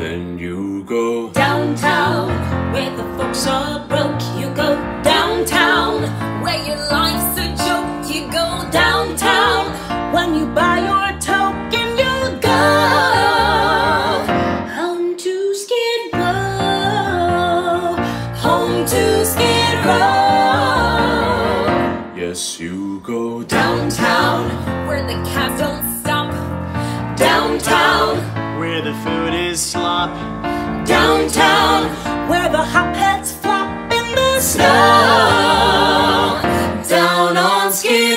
then you go downtown, where the folks are broke. You go downtown, where your life's a joke. You go downtown, when you buy your token. You go home to Skid Row, home to Skid Row. Yes, you go downtown, where the cabs don't stop. Downtown, where the food is slop. Downtown, where the hopheads flop in the snow. Down on Skid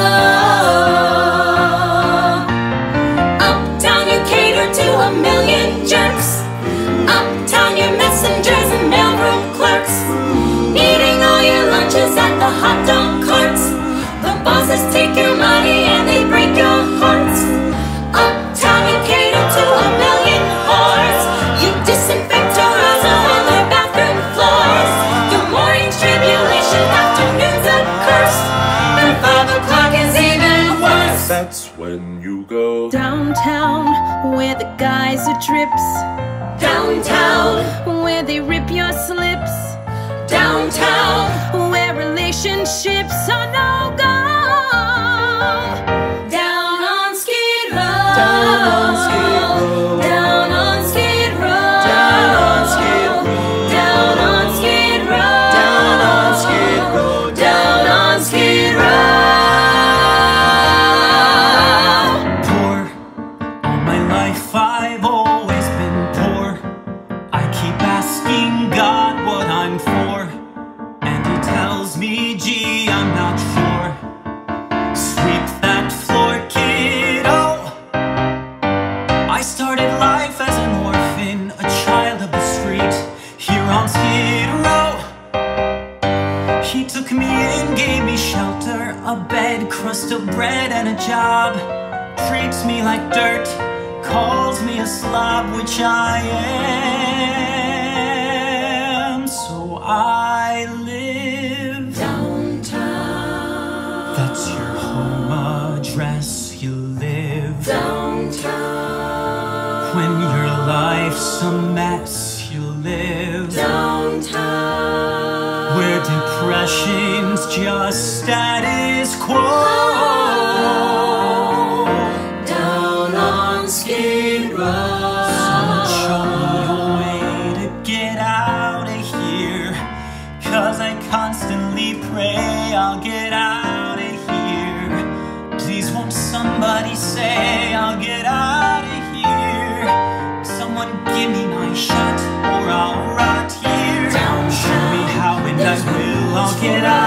Row. Uptown you cater to a million jerks. Uptown your messengers and mailroom clerks, eating all your lunches at the hot dog carts. The bosses take your money and they break your hearts. Uptown you cater to a million whores. You disinfect terrazzo on their bathroom floors. Your morning's tribulation, afternoons a curse, and 5 o'clock is even worse. That's when you go downtown, where the guys are trips. Downtown, where they rip your slips. Downtown, where relationships are no go. Down on Skid Row. Down on Skid Row. Down on Skid Row. Down on Skid Row. Down on Skid Row. Down on Skid Row. Down on Skid Row. Poor, all my life I've always been poor. I keep asking God what I'm for, and he tells me, gee, I'm not sure. Sweep that floor, kiddo. I started life as an orphan, a child of the street, here on Skid Row. He took me in, gave me shelter, a bed, crust of bread, and a job. Treats me like dirt, calls me a slob, which I am. So I live Downtown. That's your home address, you live Downtown. when your life's a mess, you live Downtown. where depression's just status quo. Down on Skid Row. Someone show me a way to get out of here, 'cause I constantly pray I'll get out of here. Please won't somebody say I'll get out of here. Someone give me my shot or I'll rot here. Show me how and I will, I'll get out.